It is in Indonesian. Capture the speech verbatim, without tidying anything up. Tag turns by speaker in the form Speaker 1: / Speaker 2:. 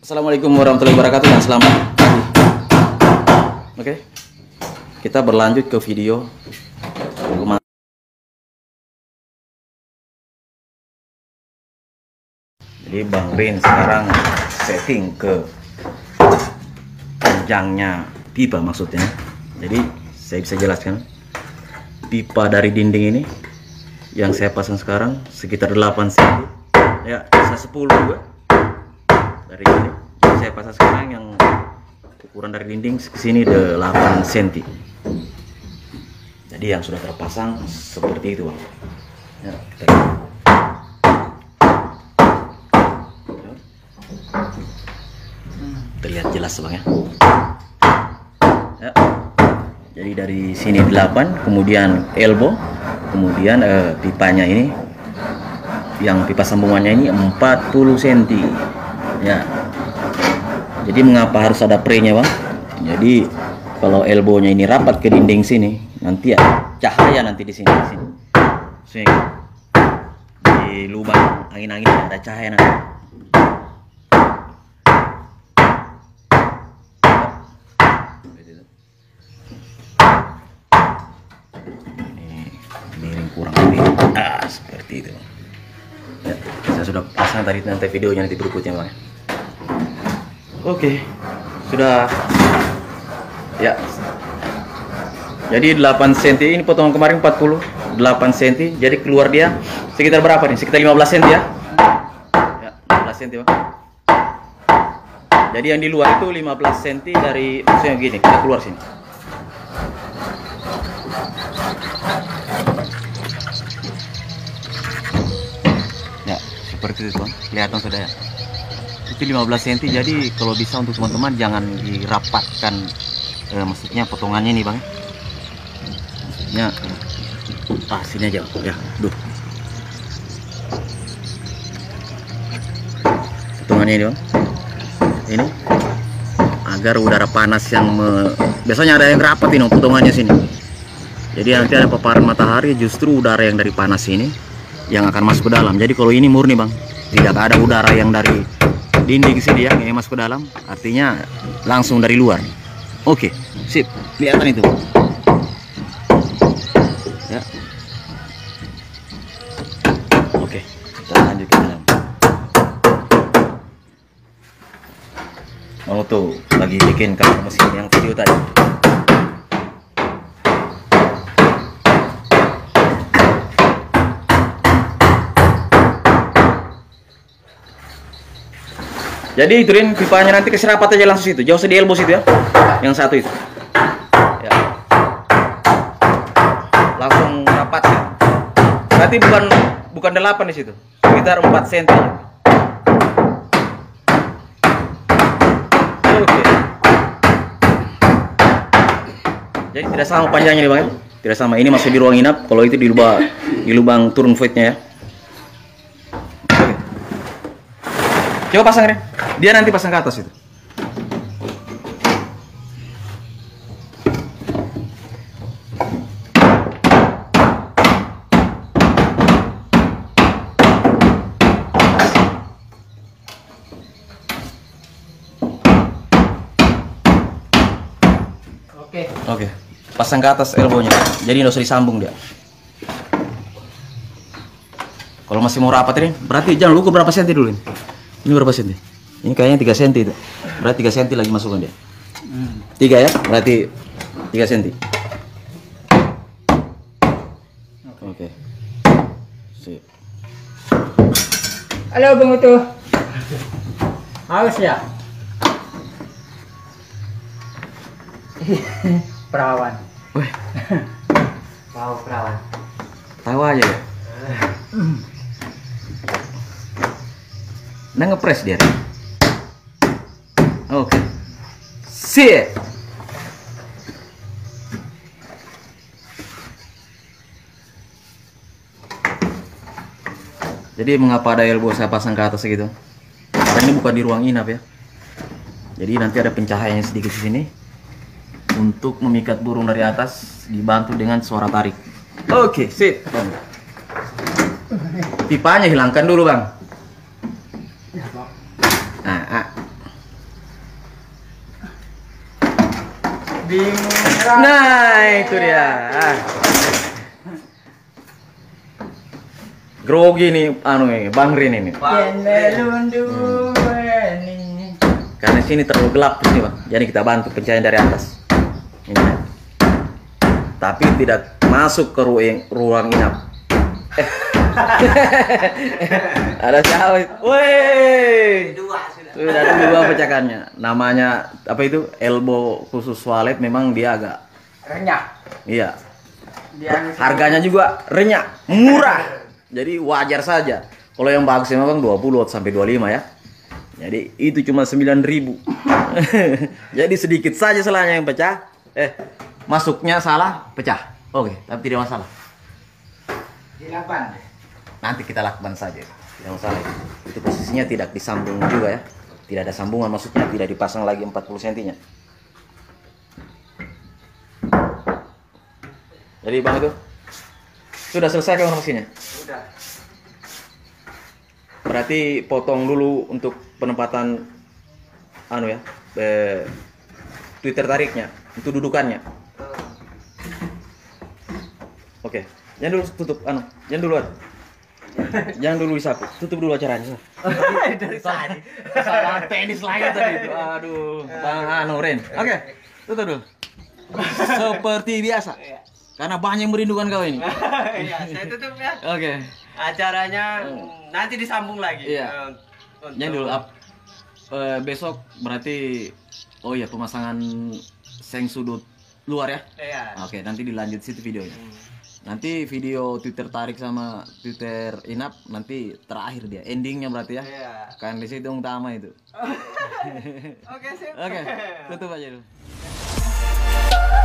Speaker 1: Assalamualaikum warahmatullahi wabarakatuh dan selamat pagi. Oke, kita berlanjut ke video. Jadi Bang Rin sekarang setting ke panjangnya pipa maksudnya. Jadi saya bisa jelaskan, pipa dari dinding ini yang saya pasang sekarang sekitar delapan sentimeter, ya bisa sepuluh juga dari ini. Jadi saya pasang sekarang yang ukuran dari dinding ke sini delapan sentimeter. Jadi yang sudah terpasang seperti itu, Bang. Ya, kita lihat. Terlihat jelas, Bang, ya. Ya. Jadi dari sini delapan, kemudian elbow, kemudian eh, pipanya ini, yang pipa sambungannya ini empat puluh sentimeter. Ya. Jadi mengapa harus ada pre-nya, Bang? Jadi kalau elbownya ini rapat ke dinding sini, nanti ya cahaya nanti di sini, di sini. Sini. Di lubang angin-angin ada cahaya nanti. Kurang lebih ah, seperti itu, ya, saya sudah pasang tadi, nanti videonya nanti berikutnya, Bang. Oke, sudah ya. Jadi delapan sentimeter ini potongan kemarin empat puluh delapan sentimeter, jadi keluar dia sekitar berapa nih? Sekitar lima belas sentimeter, ya. Ya, lima belas sentimeter, Bang. Jadi yang di luar itu lima belas sentimeter dari, maksudnya gini, kita keluar sini. Seperti itu, Bang. Kelihatan sudah ya. Itu lima belas sentimeter. Jadi kalau bisa untuk teman-teman jangan dirapatkan, eh, maksudnya potongannya ini, Bang. Maksudnya ah sini aja, ya. Duh. Potongannya ini, Bang. Ini agar udara panas yang me... biasanya ada yang rapat ini potongannya sini. Jadi nanti ada paparan matahari, justru udara yang dari panas ini yang akan masuk ke dalam. Jadi kalau ini murni, Bang, tidak ada udara yang dari dinding sini ya yang masuk ke dalam, artinya langsung dari luar. Oke, sip, kelihatan itu, ya. Oke, kita lanjut ke dalam. Mau tuh lagi bikin kamar mesin yang video tadi. Jadi itu Rin, pipanya nanti kasih rapat aja langsung situ, jauh di elbow situ ya, yang satu itu, ya. Langsung rapat ya. Berarti bukan bukan delapan di situ, sekitar empat sentimeter. Oke. Jadi tidak sama panjangnya nih, Bang, ya. Tidak sama. Ini masuk di ruang inap, kalau itu di lubang di lubang turun voidnya ya. Oke. Coba pasang, Rin. Dia nanti pasang ke atas itu. Oke. Oke. Pasang ke atas elbownya. Jadi nggak usah disambung dia. Kalau masih mau rapat ini, berarti jangan lupa berapa senti dulu ini. Ini berapa senti? Ini kayaknya tiga sentimeter itu. Berarti tiga sentimeter lagi masukkan dia. tiga ya? Berarti tiga sentimeter. Oke. Sip.
Speaker 2: Halo Bang Utuh. Haus ya? Perawan.
Speaker 1: Weh.
Speaker 2: Mau perawan.
Speaker 1: Tahu aja ya. Nah, ngepres dia. Oke. Sip. Jadi mengapa ada elbow saya pasang ke atas gitu? Karena ini bukan di ruang inap ya. Jadi nanti ada pencahayaannya sedikit di sini untuk memikat burung dari atas, dibantu dengan suara tarik. Oke, sip. Pipanya hilangkan dulu, Bang. Nah, ah.
Speaker 2: Bingung.
Speaker 1: Nah, itu dia. Ah. Grogi nih, anu nih, Bang Rin ini.
Speaker 2: Yen melundu ini.
Speaker 1: Karena sini terlalu gelap di sini, Bang. Jadi kita bantu pencahayaan dari atas. Ini. Tapi tidak masuk ke ruang ruang inap. Eh. Ada siapa? Woi.
Speaker 2: Dua sudah.
Speaker 1: Sudah ada dua pecakannya. Namanya apa itu? Elbow khusus walet, memang dia agak
Speaker 2: Renyah.
Speaker 1: iya.
Speaker 2: Dia
Speaker 1: Harganya juga renyah, murah. Jadi wajar saja. Kalau yang bagus memang dua puluh sampai dua puluh lima ya. Jadi itu cuma sembilan ribu. Jadi sedikit saja salahnya yang pecah. Eh, masuknya salah, pecah. Oke, tapi tidak masalah.
Speaker 2: Dilakukan.
Speaker 1: Nanti kita lakukan saja. Tidak masalah. Itu posisinya tidak disambung juga ya. Tidak ada sambungan, maksudnya tidak dipasang lagi empat puluh sentinya. Jadi Bang itu sudah selesai kan mesinnya?
Speaker 2: Sudah.
Speaker 1: Berarti potong dulu untuk penempatan anu ya, eh, Twitter tariknya, itu dudukannya. Oke, jangan dulu tutup anu, jangan duluan. Jangan dulu disapu, tutup dulu acaranya.
Speaker 2: Dari tadi.
Speaker 1: Salah tenis lagi tadi itu. Aduh, Bang anu Ren. Oke, tutup dulu. Seperti biasa. Karena banyak yang merindukan kau ini.
Speaker 2: Iya, saya tutup ya.
Speaker 1: Oke.
Speaker 2: Acaranya mm, nanti disambung lagi.
Speaker 1: Iya.
Speaker 2: Eh, untuk-
Speaker 1: Jangan dulu up. Eh, besok berarti oh iya pemasangan seng sudut luar ya.
Speaker 2: Iya.
Speaker 1: Oke, nanti dilanjut situ videonya. Nanti video Twitter tarik sama Twitter inap nanti terakhir dia. Endingnya berarti ya.
Speaker 2: Iya.
Speaker 1: Kan di situ yang utama itu.
Speaker 2: Oke, sip.
Speaker 1: Oke, tutup aja dulu.